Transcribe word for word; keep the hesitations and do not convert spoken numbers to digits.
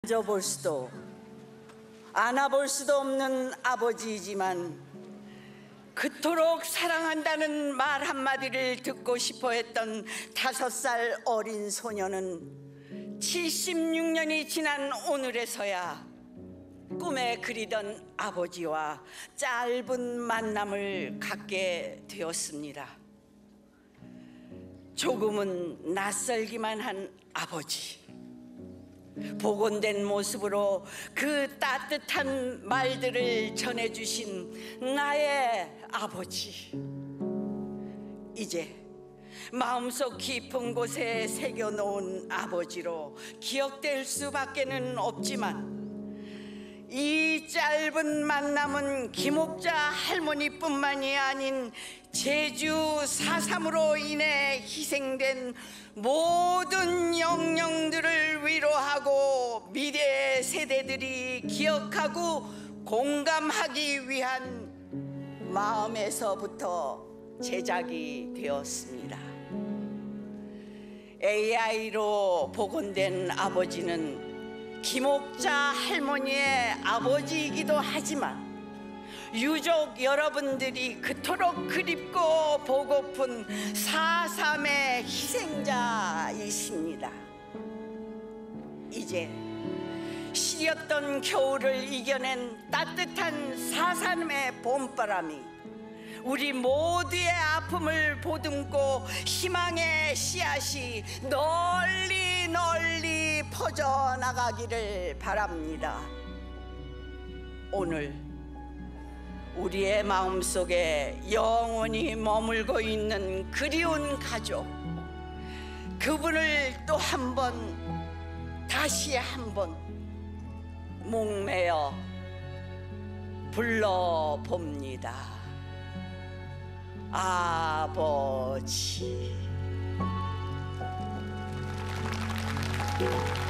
만져볼 수도 안아볼 수도 없는 아버지이지만 그토록 사랑한다는 말 한마디를 듣고 싶어 했던 다섯 살 어린 소녀는 칠십육 년이 지난 오늘에서야 꿈에 그리던 아버지와 짧은 만남을 갖게 되었습니다. 조금은 낯설기만 한 아버지, 복원된 모습으로 그 따뜻한 말들을 전해주신 나의 아버지, 이제 마음속 깊은 곳에 새겨놓은 아버지로 기억될 수밖에는 없지만 이 짧은 만남은 김옥자 할머니뿐만이 아닌 제주 사삼으로 인해 희생된 모든 영령들을 위로하고 미래 세대들이 기억하고 공감하기 위한 마음에서부터 제작이 되었습니다. 에이아이로 복원된 아버지는 김옥자 할머니의 아버지이기도 하지만 유족 여러분들이 그토록 그립고 보고픈 사삼의 희생자이십니다. 이제 시렸던 겨울을 이겨낸 따뜻한 사삼의 봄바람이 우리 모두의 아픔을 보듬고 희망의 씨앗이 널리 널리 퍼져나가기를 바랍니다. 오늘 우리의 마음속에 영원히 머물고 있는 그리운 가족, 그분을 또 한 번, 다시 한 번 목매어 불러봅니다. 아버지.